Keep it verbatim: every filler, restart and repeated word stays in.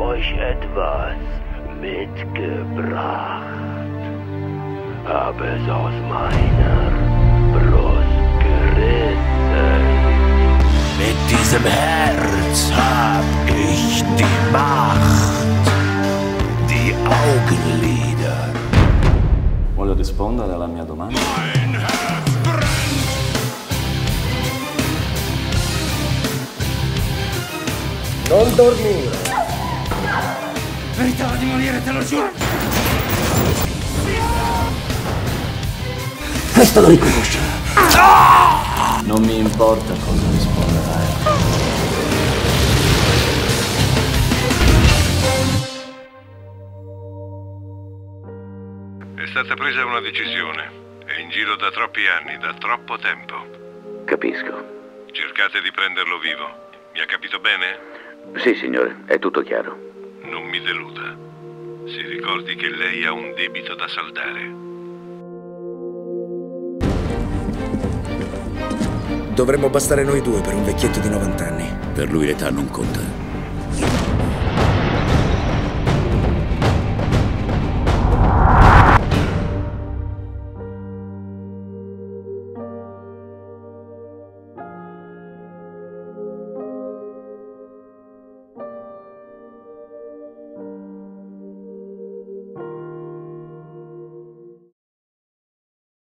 euch etwas mitgebracht. Hab es aus meiner Brust gerissen. Mit diesem Herz hab ich die Macht, die Augenlider. Vuole rispondere alla mia domanda? Mein Herz brennt! Non dormire! Meritava di morire, te lo giuro! Questo lo riconosce! Non mi importa cosa risponderai. È stata presa una decisione. È in giro da troppi anni, da troppo tempo. Capisco. Cercate di prenderlo vivo. Mi ha capito bene? Sì, signore, è tutto chiaro. Non mi deluda. Si ricordi che lei ha un debito da saldare. Dovremmo bastare noi due per un vecchietto di novanta anni. Per lui l'età non conta.